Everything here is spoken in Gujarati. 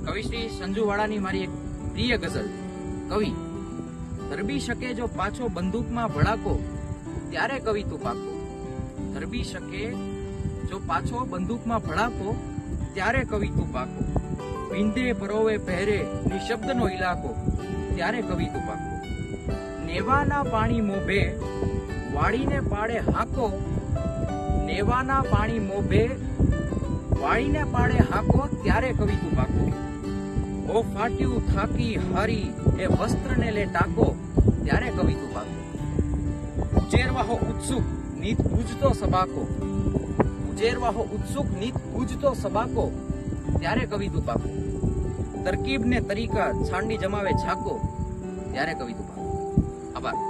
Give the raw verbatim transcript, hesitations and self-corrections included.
કવિશ્રી સંજુવાળાની મારી એક પ્રિય ગઝલ. કવિ ધરબી શકે જો પાછો બંદૂકમાં ભડાકો, ત્યારે કવિ તું પાકો. ધરબી શકે જો પાછો બંદૂકમાં ભડાકો, ત્યારે કવિ તું પાકો. વિંધે પરોવે પહેરે નિશબ્દનો ઇલાકો, ત્યારે કવિ તું પાકો. નેવાના પાણી મોભે વાળીને પાડે હાકો, નેવાના પાણી મોભે વાળીને પાડે હાકો, ત્યારે કવિ તું પાકો. ઓ ફાટ્યું થાકી હારી એ વસ્ત્રને લે ટાકો, ત્યારે કવિ તું પાકો. ઉજેરવાહો ઉત્સુક નીત પૂજતો સબાકો, ઉજેરવાહો ઉત્સુક નીત પૂજતો સબાકો, ત્યારે કવિ તું પાકો. તરકીબ ને તરીકા છાંડી જમાવે છાકો, ત્યારે કવિ તું પાકો. આભાર.